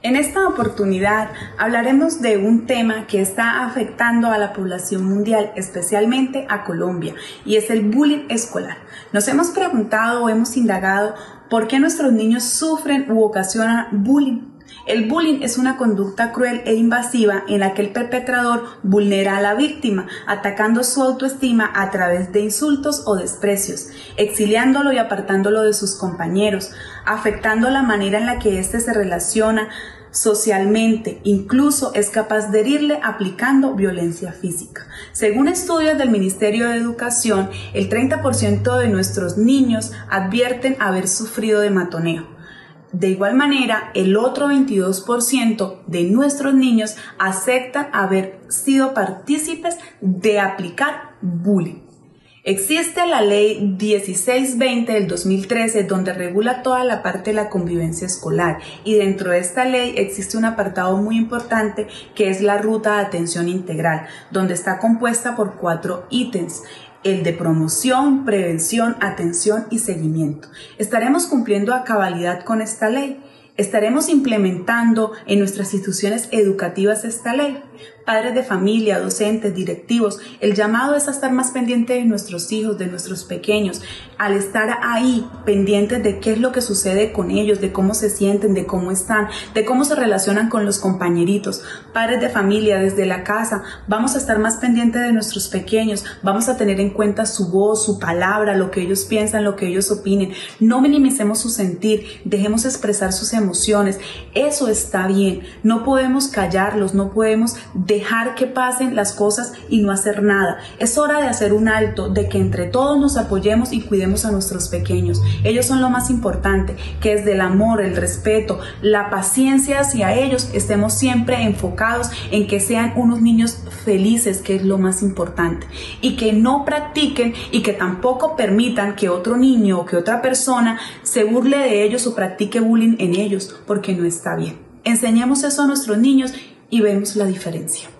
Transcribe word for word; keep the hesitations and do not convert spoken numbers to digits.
En esta oportunidad hablaremos de un tema que está afectando a la población mundial, especialmente a Colombia, y es el bullying escolar. Nos hemos preguntado o hemos indagado por qué nuestros niños sufren u ocasionan bullying. El bullying es una conducta cruel e invasiva en la que el perpetrador vulnera a la víctima, atacando su autoestima a través de insultos o desprecios, exiliándolo y apartándolo de sus compañeros, afectando la manera en la que éste se relaciona socialmente, incluso es capaz de herirle aplicando violencia física. Según estudios del Ministerio de Educación, el treinta por ciento de nuestros niños advierten haber sufrido de matoneo. De igual manera, el otro veintidós por ciento de nuestros niños aceptan haber sido partícipes de aplicar bullying. Existe la ley dieciséis veinte del dos mil trece donde regula toda la parte de la convivencia escolar, y dentro de esta ley existe un apartado muy importante que es la ruta de atención integral, donde está compuesta por cuatro ítems. El de promoción, prevención, atención y seguimiento. ¿Estaremos cumpliendo a cabalidad con esta ley? ¿Estaremos implementando en nuestras instituciones educativas esta ley? Padres de familia, docentes, directivos, el llamado es a estar más pendientes de nuestros hijos, de nuestros pequeños, al estar ahí pendientes de qué es lo que sucede con ellos, de cómo se sienten, de cómo están, de cómo se relacionan con los compañeritos. Padres de familia, desde la casa, vamos a estar más pendientes de nuestros pequeños, vamos a tener en cuenta su voz, su palabra, lo que ellos piensan, lo que ellos opinen. No minimicemos su sentir, dejemos expresar sus emociones. Eso está bien, no podemos callarlos, no podemos dejar dejar que pasen las cosas y no hacer nada. Es hora de hacer un alto, de que entre todos nos apoyemos y cuidemos a nuestros pequeños. Ellos son lo más importante, que desde el amor, el respeto, la paciencia hacia ellos estemos siempre enfocados en que sean unos niños felices, que es lo más importante, y que no practiquen y que tampoco permitan que otro niño o que otra persona se burle de ellos o practique bullying en ellos, porque no está bien. Enseñemos eso a nuestros niños y vemos la diferencia.